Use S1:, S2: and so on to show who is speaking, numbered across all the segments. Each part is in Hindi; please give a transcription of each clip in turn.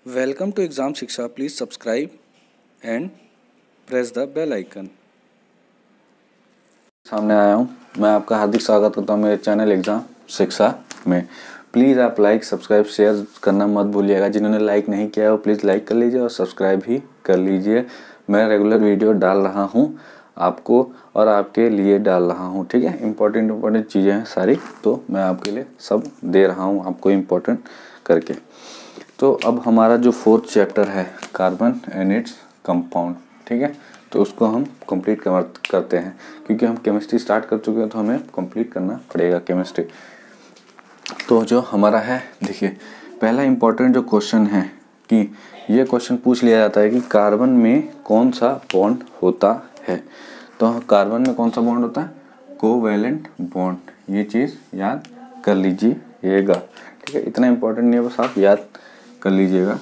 S1: Welcome to Exam Shiksha. Please subscribe and press the bell icon.
S2: सामने आया हूँ। मैं आपका हार्दिक स्वागत करता हूँ मेरे चैनल एग्ज़ाम शिक्षा में। प्लीज़ आप लाइक सब्सक्राइब शेयर करना मत भूलिएगा। जिन्होंने लाइक नहीं किया है वो प्लीज़ लाइक कर लीजिए और सब्सक्राइब भी कर लीजिए। मैं रेगुलर वीडियो डाल रहा हूँ आपको और आपके लिए डाल रहा हूँ, ठीक है। इम्पोर्टेंट चीज़ें हैं सारी, तो मैं आपके लिए सब दे रहा हूँ आपको इम्पोर्टेंट करके। तो अब हमारा जो 4th चैप्टर है कार्बन एंड इट्स कंपाउंड, ठीक है, तो उसको हम कंप्लीट करते हैं क्योंकि हम केमिस्ट्री स्टार्ट कर चुके हैं तो हमें कंप्लीट करना पड़ेगा केमिस्ट्री। तो जो हमारा है, देखिए पहला इम्पोर्टेंट जो क्वेश्चन है कि ये क्वेश्चन पूछ लिया जाता है कि कार्बन में कौन सा बॉन्ड होता है। तो कार्बन में कौन सा बॉन्ड होता है? Covalent bond. ये चीज़ याद कर लीजिएगा, ठीक है। इतना इम्पोर्टेंट नहीं है, बस आप याद कर लीजिएगा।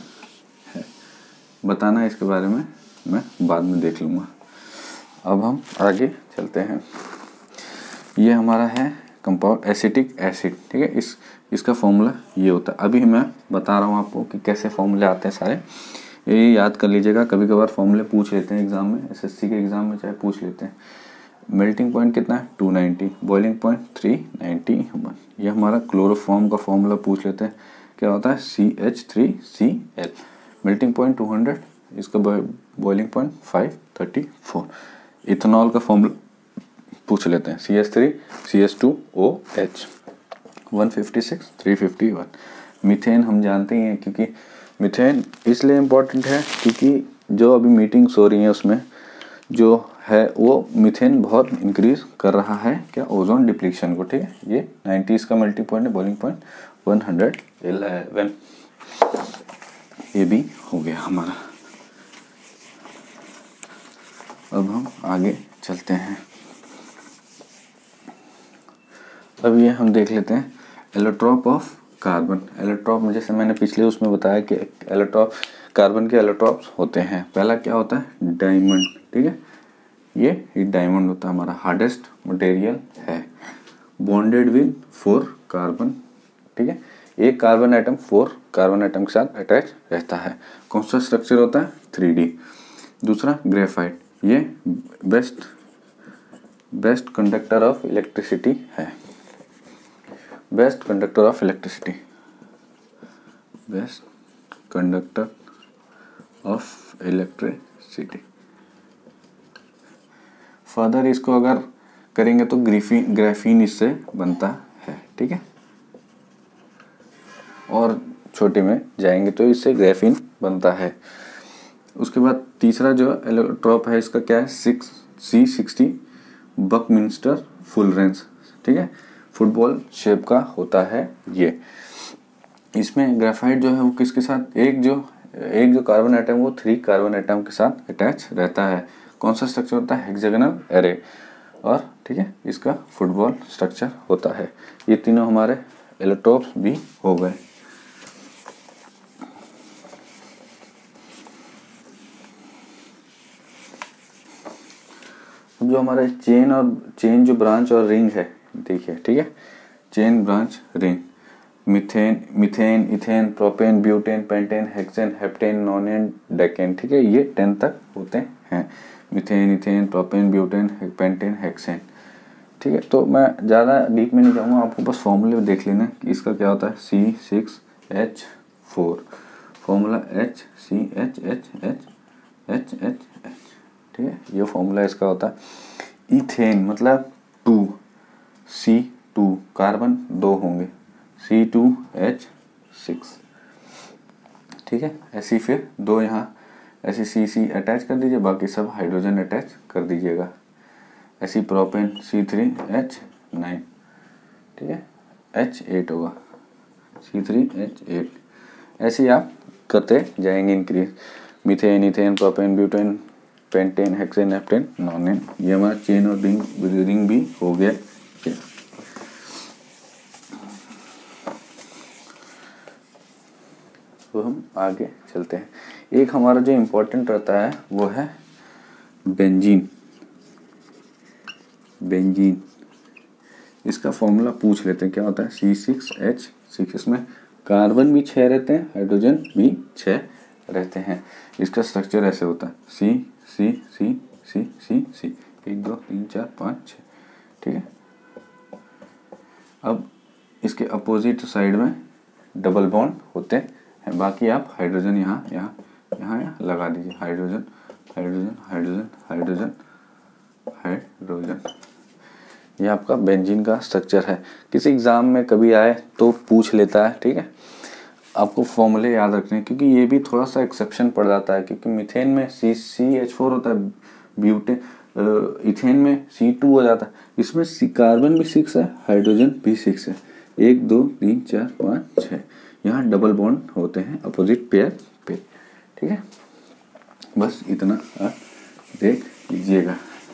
S2: बताना इसके बारे में मैं बाद में देख लूँगा। अब हम आगे चलते हैं। ये हमारा है कंपाउंड एसिटिक एसिड, ठीक है। इसका फॉर्मूला ये होता है। अभी मैं बता रहा हूँ आपको कि कैसे फॉर्मूले आते हैं सारे, ये याद कर लीजिएगा। कभी कभार फॉर्मूले पूछ लेते हैं एग्जाम में, एसएससी के एग्जाम में चाहे पूछ लेते हैं। मेल्टिंग पॉइंट कितना है? 290। Boiling point 391। ये हमारा क्लोरोफॉर्म का फॉर्मूला पूछ लेते हैं, क्या होता है? CH3Cl। मेल्टिं पॉइंट 200, इसका बॉइलिंग पॉइंट 534। इथेनॉल का फॉर्मूला पूछ लेते हैं, CH3CH2OH 156 351। मीथेन हम जानते ही हैं, क्योंकि मीथेन इसलिए इम्पोर्टेंट है क्योंकि जो अभी मीटिंग्स हो रही हैं उसमें जो है वो मीथेन बहुत इंक्रीज कर रहा है, क्या? ओजोन डिप्लीशन को, ठीक है। ये 90 का मेल्टिंग पॉइंट है, बॉइलिंग पॉइंट 111। ये भी हो गया हमारा। अब हम आगे चलते हैं। अब ये हम देख लेते हैं एलोट्रॉप ऑफ कार्बन। एलोट्रॉप में जैसे मैंने पिछले उसमें बताया कि एलोट्रॉप, कार्बन के एलोट्रॉप्स होते हैं। पहला क्या होता है? डायमंड, ठीक है। ये डायमंड होता है, हमारा हार्डेस्ट मटेरियल है। बॉन्डेड विद 4 कार्बन, ठीक है। एक कार्बन एटम 4 कार्बन एटम के साथ अटैच रहता है। कौन सा स्ट्रक्चर होता है? 3D। दूसरा ग्रेफाइट, ये बेस्ट कंडक्टर ऑफ इलेक्ट्रिसिटी है। Best conductor of electricity, best conductor of electricity. Further इसको अगर करेंगे तो ग्राफीन इससे बनता है, ठीक है। और छोटे में जाएंगे तो इससे ग्राफीन बनता है। उसके बाद तीसरा जो एलोट्रॉप है इसका क्या है? C60 बकमिंस्टर फुल रेंज, ठीक है। फुटबॉल शेप का होता है ये। इसमें ग्रेफाइट जो है वो किसके साथ, एक जो कार्बन एटम वो 3 कार्बन एटम के साथ अटैच रहता है। कौन सा स्ट्रक्चर होता है? हेक्सागोनल एरे, और ठीक है इसका फुटबॉल स्ट्रक्चर होता है। ये तीनों हमारे एलोट्रॉप्स भी हो गए। अब जो हमारे चेन जो ब्रांच और रिंग है, देखिए, ठीक है। Chain, branch, ring, methane, ethane, propane, butane, pentane, hexane, heptane, nonane, decane, ठीक है। ये 10 तक होते हैं। Methane, ethane, propane, butane, pentane, hexane, ठीक है। तो मैं ज़्यादा डीप में नहीं जाऊँगा, आपको बस फॉर्मूले देख लेना कि इसका क्या होता है। C6H4, फॉर्मूला HCHHHHH, ठीक है। ये फॉर्मूला इसका होता है। इथेन मतलब 2, C2, कार्बन 2 होंगे, C2H6, ठीक है। ऐसी फिर 2 यहाँ ऐसी C अटैच कर दीजिए, बाकी सब हाइड्रोजन अटैच कर दीजिएगा। ऐसी प्रोपेन C3H9, ठीक है। H8 होगा, C3H8। ऐसे आप करते जाएंगे increase. Methane, ethane, propane, butane, pentane, hexane, heptane, nonane. ये हमारा चेन और रिंग भी हो गया। तो हम आगे चलते हैं। एक हमारा जो इम्पोर्टेंट रहता है वो है बेंजीन। इसका फॉर्मूला पूछ लेते हैं, क्या होता है? C6H6, इसमें कार्बन भी 6 रहते हैं, हाइड्रोजन भी 6 रहते हैं। इसका स्ट्रक्चर ऐसे होता है सी सी सी सी सी सी, 1 2 3 4 5 6, ठीक है। अब इसके अपोजिट साइड में डबल बॉन्ड होते हैं। बाकी आप हाइड्रोजन यहाँ यहाँ यहाँ यहाँ लगा दीजिए, hydrogen hydrogen hydrogen hydrogen hydrogen. ये आपका बेंजीन का स्ट्रक्चर है। किसी एग्ज़ाम में कभी आए तो पूछ लेता है, ठीक है। आपको फॉर्मूले याद रखने हैं, क्योंकि ये भी थोड़ा सा एक्सेप्शन पड़ जाता है, क्योंकि मीथेन में CH4 होता है, ब्यूटेन इथेन में C2 हो जाता है। इसमें कार्बन भी 6 है, हाइड्रोजन भी 6 है, 1 2 3 4 5 6। यहाँ डबल बॉन्ड होते हैं अपोजिट पेयर पे, ठीक है। बस इतना आप देख लीजिएगा।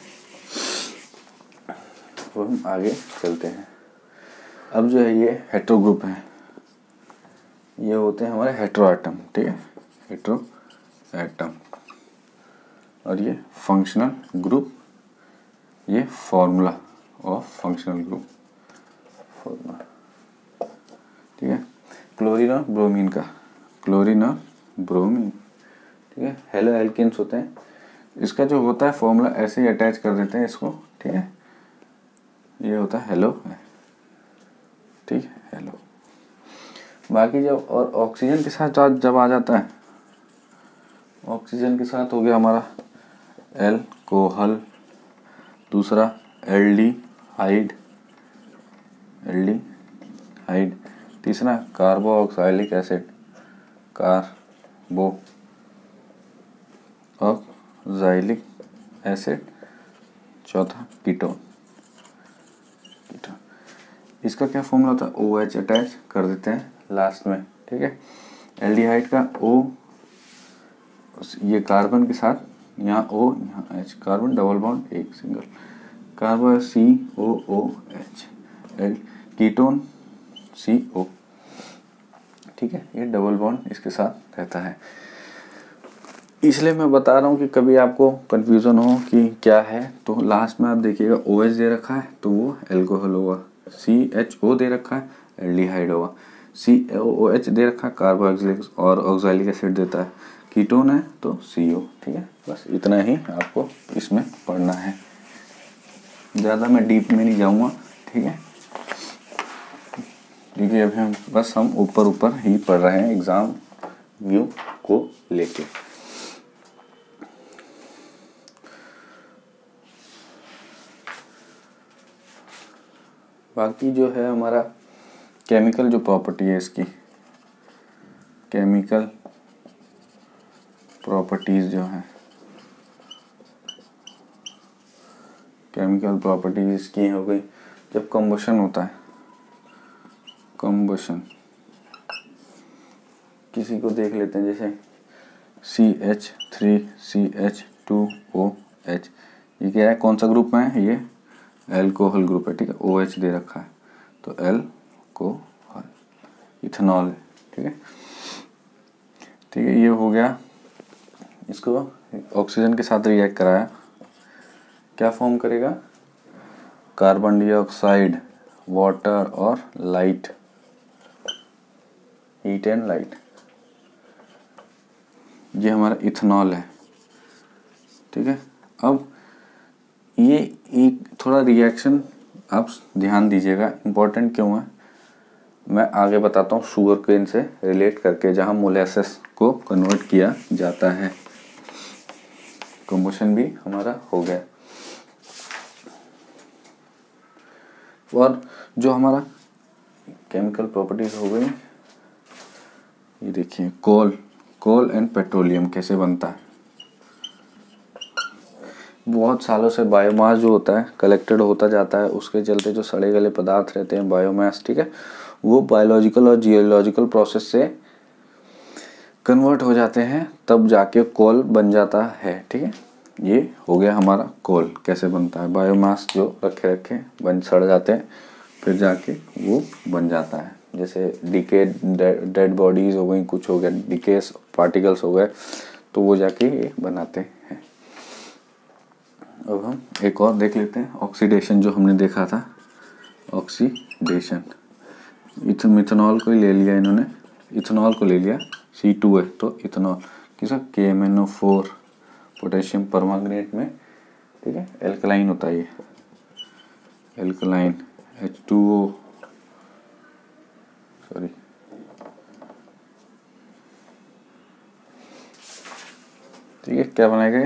S2: तो हम आगे चलते हैं। अब जो है ये हेट्रो ग्रुप है, ये होते हैं हमारे हेट्रो एटम, ठीक है, हेट्रो एटम। और ये फंक्शनल ग्रुप, ये formula of functional group, formula, ठीक है। क्लोरीन और ब्रोमीन का, क्लोरीन और ब्रोमीन, ठीक है, हेलो एल्केन्स होते हैं। इसका जो होता है फॉर्मूला ऐसे ही अटैच कर देते हैं इसको, ठीक है। ये होता है हेलो, ठीक है, हेलो। बाकी जब और ऑक्सीजन के साथ जब आ जाता है, ऑक्सीजन के साथ हो गया हमारा एल्कोहल, दूसरा एल्डिहाइड, एल्डिहाइड, तीसरा कार्बोक्सिलिक एसिड, कार्बोक्सिलिक एसिड, चौथा कीटोन। इसका क्या फॉर्मूला होता है, OH अटैच कर देते हैं लास्ट में, ठीक है। एल्डिहाइड का O, ये कार्बन के साथ यहाँ O यहाँ H, कार्बन डबल बॉन्ड एक single, carbon COOH, ketone CO, ठीक है। ये डबल बॉन्ड इसके साथ रहता है। इसलिए मैं बता रहा हूँ कि कभी आपको कंफ्यूजन हो कि क्या है, तो लास्ट में आप देखिएगा OH दे रखा है तो वो एल्कोहल होगा, CHO दे रखा है एल्डिहाइड होगा, COOH दे रखा है कार्बोक्सिलिक और ऑक्सैलिक एसिड देता है, कीटोन है तो CO, ठीक है। बस इतना ही आपको इसमें पढ़ना है, ज़्यादा मैं डीप में नहीं जाऊँगा, ठीक है, क्योंकि अभी हम ऊपर ही पढ़ रहे हैं एग्ज़ाम व्यू को लेके। बाकी जो है हमारा केमिकल जो प्रॉपर्टी है, इसकी केमिकल प्रॉपर्टीज़ जो हैं, केमिकल प्रॉपर्टीज़ इसकी हो गई जब कंबशन होता है, कंबशन किसी को देख लेते हैं, जैसे CH3CH2OH, ये क्या है, कौन सा ग्रुप में है, ये एल्कोहल ग्रुप है, ठीक है। OH दे रखा है तो एल्कोहल, इथेनॉल है, ठीक है, ठीक है। ये हो गया, इसको ऑक्सीजन के साथ रिएक्ट कराया, क्या फॉर्म करेगा, कार्बन डाइऑक्साइड, वाटर और लाइट, हीट एंड लाइट, ये हमारा इथेनॉल है, ठीक है। अब ये एक थोड़ा रिएक्शन आप ध्यान दीजिएगा, इम्पोर्टेंट क्यों है मैं आगे बताता हूँ, शुगर केन से रिलेट करके, जहाँ मोलेसेस को कन्वर्ट किया जाता है। कंबशन भी हमारा हो गया। और जो हमारा केमिकल प्रॉपर्टीज हो गई, ये देखिए कोल एंड पेट्रोलियम कैसे बनता है। बहुत सालों से बायोमास जो होता है कलेक्टेड होता जाता है, उसके चलते जो सड़े गले पदार्थ रहते हैं बायोमास, ठीक है, वो बायोलॉजिकल और जियोलॉजिकल प्रोसेस से कन्वर्ट हो जाते हैं, तब जाके कोल बन जाता है, ठीक है। ये हो गया हमारा कोल कैसे बनता है, बायोमास जो रखे बन सड़ जाते हैं, फिर जाके वो बन जाता है। जैसे डिके डेड बॉडीज हो गई, कुछ हो गया, डिकेस पार्टिकल्स हो गए, तो वो जाके ये बनाते हैं। अब हम एक और देख लेते हैं, ऑक्सीडेशन जो हमने देखा था, ऑक्सीडेशन, मिथेनॉल को ही ले लिया इन्होंने, इथेनॉल को ले लिया, C2 है तो इथेनॉल किसका KMnO4 पोटेशियम परमांगनेट में, ठीक है, एल्कलाइन होता है ये, एल्कलाइन H2O, सॉरी ठीक है, क्या बनाएगा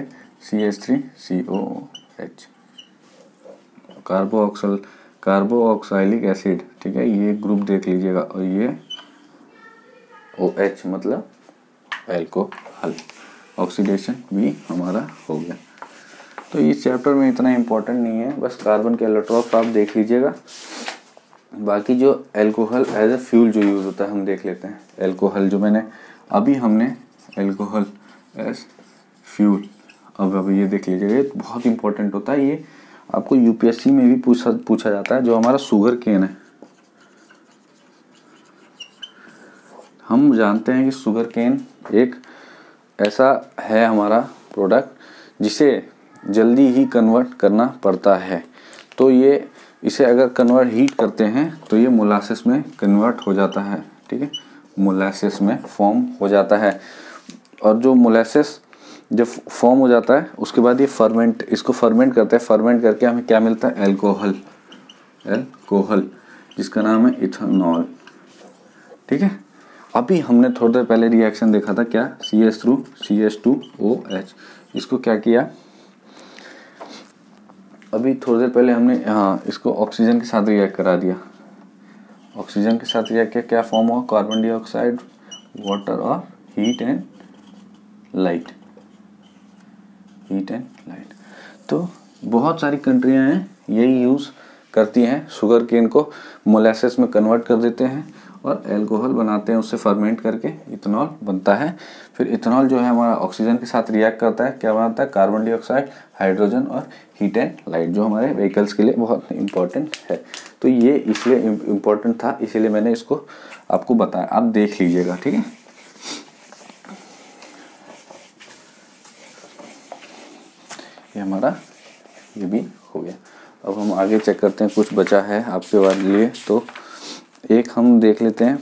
S2: CH3COOH, कार्बोऑक्साइलिक एसिड, ठीक है, ये ग्रुप देख लीजिएगा, और ये OH मतलब एल्कोहल, ऑक्सीडेशन भी हमारा हो गया। तो इस चैप्टर में इतना इम्पोर्टेंट नहीं है, बस कार्बन के एलोट्रॉप आप देख लीजिएगा। बाकी जो अल्कोहल एज ए फ्यूल जो यूज़ होता है हम देख लेते हैं। अल्कोहल जो हमने अल्कोहल एज फ्यूल, अब ये देख लीजिएगा, ये बहुत इंपॉर्टेंट होता है, ये आपको यूपीएससी में भी पूछा जाता है। जो हमारा शुगर केन है, हम जानते हैं कि शुगर केन एक ऐसा है हमारा प्रोडक्ट जिसे जल्दी ही कन्वर्ट करना पड़ता है। तो ये इसे अगर कन्वर्ट हीट करते हैं तो ये मोलासेस में कन्वर्ट हो जाता है, ठीक है, मोलासेस में फॉर्म हो जाता है। और जो मोलासेस जब फॉर्म हो जाता है उसके बाद ये इसको फर्मेंट करते हैं, फर्मेंट करके हमें क्या मिलता है, अल्कोहल, जिसका नाम है इथेनॉल, ठीक है। अभी हमने थोड़ी देर पहले रिएक्शन देखा था, क्या, CH2OH, इसको क्या किया, अभी थोड़ी देर पहले हमने इसको ऑक्सीजन के साथ रिएक्ट करा दिया, ऑक्सीजन के साथ रिएक्ट किया, क्या फॉर्म हुआ, कार्बन डाइऑक्साइड, वाटर और हीट एंड लाइट। तो बहुत सारी कंट्रियां हैं यही यूज़ करती हैं, शुगर केन को मोलासेस में कन्वर्ट कर देते हैं और अल्कोहल बनाते हैं, उससे फर्मेंट करके इथेनॉल बनता है। फिर इथेनॉल जो है हमारा ऑक्सीजन के साथ रिएक्ट करता है, क्या बनाता है, कार्बन डाइऑक्साइड, हाइड्रोजन और हीट एंड लाइट, जो हमारे व्हीकल्स के लिए बहुत इंपॉर्टेंट है। तो ये इसलिए इम्पोर्टेंट था, इसीलिए मैंने इसको आपको बताया, आप देख लीजिएगा, ठीक है। ये हमारा ये भी हो गया। अब हम आगे चेक करते हैं, कुछ बचा है आपके वाले लिए। तो एक हम देख लेते हैं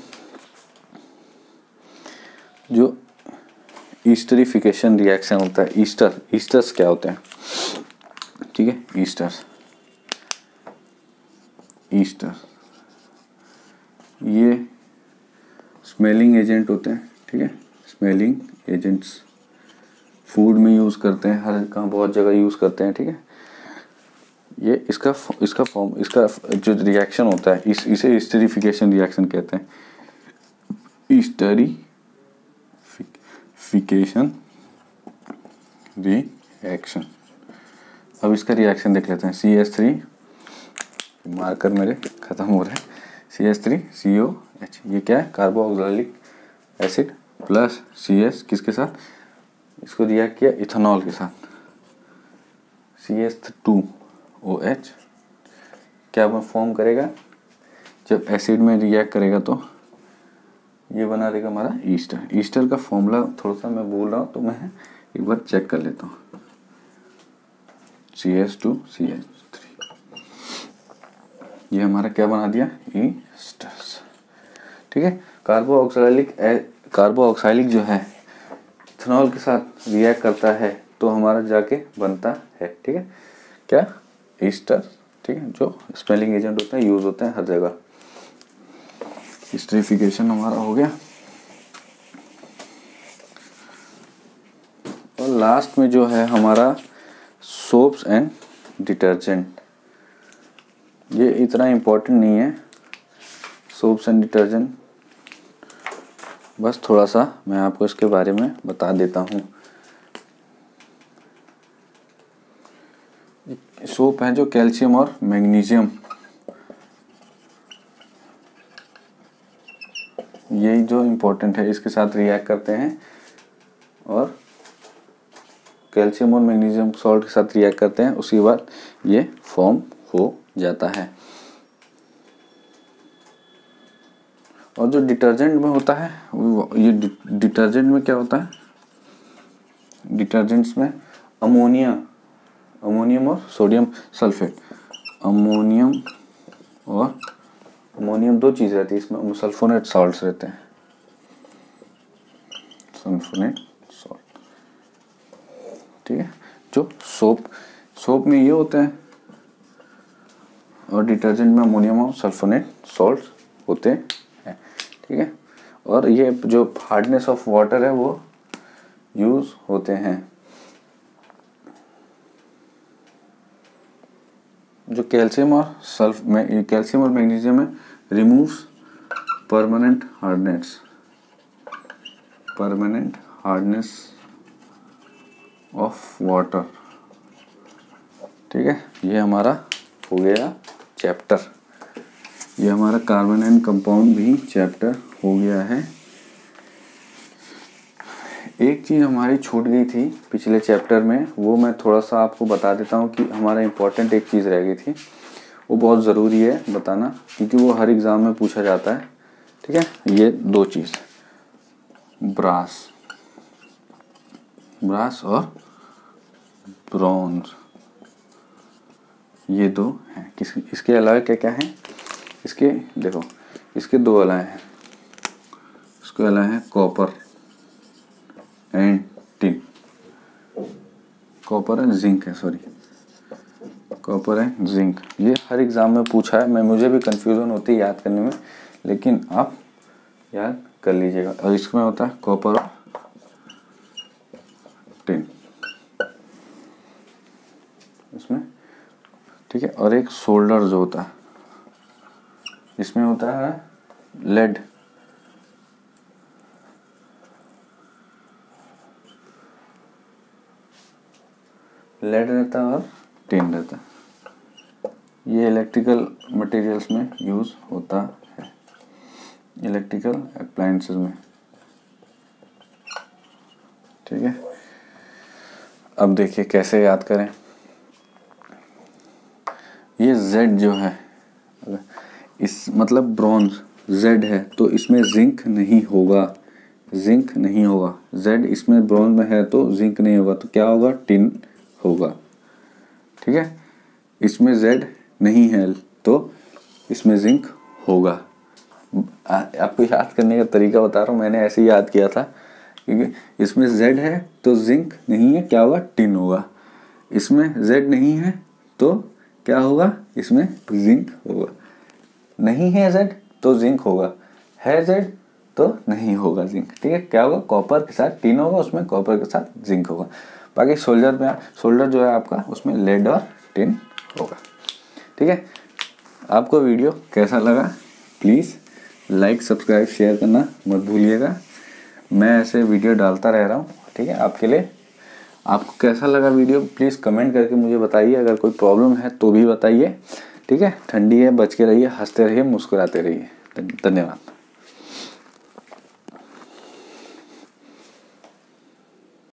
S2: जो ईस्टरिफिकेशन रिएक्शन होता है। ईस्टर्स क्या होते हैं, ठीक है, ईस्टर ये स्मेलिंग एजेंट होते हैं, ठीक है, स्मेलिंग एजेंट्स फूड में यूज़ करते हैं, हर कहाँ बहुत जगह यूज़ करते हैं, ठीक है। ये इसका जो रिएक्शन होता है इसे ईस्टरिफिकेशन रिएक्शन कहते हैं, ईस्टरिफिकेशन रिएक्शन। अब इसका रिएक्शन देख लेते हैं। CH3, मार्कर मेरे ख़त्म हो रहे हैं, CH3COH, ये क्या है, कार्बोऑक्साइलिक एसिड प्लस CH किसके साथ, इसको रिएक्ट किया इथेनॉल के साथ, CH2OH क्या फॉर्म करेगा, जब एसिड में रिएक्ट करेगा तो ये बना देगा हमारा ईस्टर का फॉर्मूला थोड़ा सा मैं भूल रहा हूँ, तो मैं एक बार चेक कर लेता हूँ। CH2CH3 ये हमारा क्या बना दिया, ईस्टर्स, ठीक है। कार्बोऑक्साइलिक जो है इथेनॉल के साथ रिएक्ट करता है तो हमारा जाके बनता है, ठीक है, क्या, ईस्टर, ठीक है, जो स्पेलिंग एजेंट होता है, यूज होता है हर जगह। ईस्टरिफिकेशन हमारा हो गया। और लास्ट में जो है हमारा सोप्स एंड डिटर्जेंट, ये इतना इम्पोर्टेंट नहीं है, सोप्स एंड डिटर्जेंट, बस थोड़ा सा मैं आपको इसके बारे में बता देता हूँ। सोप है जो कैल्शियम और मैग्नीशियम, यही जो इम्पोर्टेंट है, इसके साथ रिएक्ट करते हैं और कैल्शियम और मैग्नीशियम सॉल्ट के साथ रिएक्ट करते हैं, उसके बाद ये फॉर्म हो जाता है। और जो डिटर्जेंट में होता है ये डिटर्जेंट में क्या होता है, डिटर्जेंट्स में अमोनियम और सोडियम सल्फेट, अमोनियम दो चीज़ रहती है इसमें, सल्फोनेट सॉल्ट्स रहते हैं, सल्फोनेट सॉल्ट। ठीक है, जो सोप में ये होते हैं और डिटर्जेंट में अमोनियम और सल्फोनेट सॉल्ट होते हैं। ठीक है, और ये जो हार्डनेस ऑफ वाटर है वो यूज होते हैं। जो कैल्शियम और मैग्नीशियम है, removes permanent hardness of water. ठीक है, ये हमारा हो गया चैप्टर, ये हमारा कार्बन एंड कंपाउंड भी चैप्टर हो गया है। एक चीज़ हमारी छूट गई थी पिछले चैप्टर में, वो मैं थोड़ा सा आपको बता देता हूँ कि हमारा इम्पोर्टेंट एक चीज़ रह गई थी, वो बहुत ज़रूरी है बताना क्योंकि वो हर एग्ज़ाम में पूछा जाता है। ठीक है, ये दो चीज़, ब्रास और ब्रॉन्ज, ये दो हैं। इसके अलावा क्या क्या है, इसके देखो, इसके दो अलावा हैं, इसके अलावा है copper and tin, copper and zinc है, सॉरी कॉपर एंड जिंक। ये हर एग्जाम में पूछा है, मुझे भी कंफ्यूजन होती है याद करने में, लेकिन आप याद कर लीजिएगा। और इसमें होता है कॉपर और टिन इसमें। ठीक है, और एक सोल्डर जो होता है, इसमें होता है लेड, रहता है और टिन रहता है। ये इलेक्ट्रिकल मटेरियल्स में यूज होता है, इलेक्ट्रिकल अप्लायंसेस में। ठीक है, अब देखिए कैसे याद करें। ये Z जो है, इस मतलब ब्रॉन्ज Z है तो इसमें जिंक नहीं होगा, Z इसमें ब्रॉन्ज में है तो जिंक नहीं होगा, तो क्या होगा, टिन होगा। ठीक है, इसमें Z नहीं है तो इसमें जिंक होगा। आपको याद करने का तरीका बता रहा हूँ, मैंने ऐसे ही याद किया था क्योंकि इसमें Z है तो जिंक नहीं है, क्या होगा, टिन होगा। इसमें Z नहीं है तो क्या होगा, इसमें जिंक होगा। नहीं है Z तो जिंक होगा, है Z तो नहीं होगा जिंक। ठीक है, क्या होगा, कॉपर के साथ टिन होगा, उसमें कॉपर के साथ जिंक होगा। बाकी सोल्डर जो है आपका, उसमें लेड और टिन होगा। ठीक है, आपको वीडियो कैसा लगा प्लीज़ लाइक सब्सक्राइब शेयर करना मत भूलिएगा। मैं ऐसे वीडियो डालता रह रहा हूँ। ठीक है, आपके लिए। आपको कैसा लगा वीडियो प्लीज़ कमेंट करके मुझे बताइए। अगर कोई प्रॉब्लम है तो भी बताइए। ठीक है, ठंडी है, बच के रहिए, हंसते रहिए, मुस्कुराते रहिए। धन्यवाद।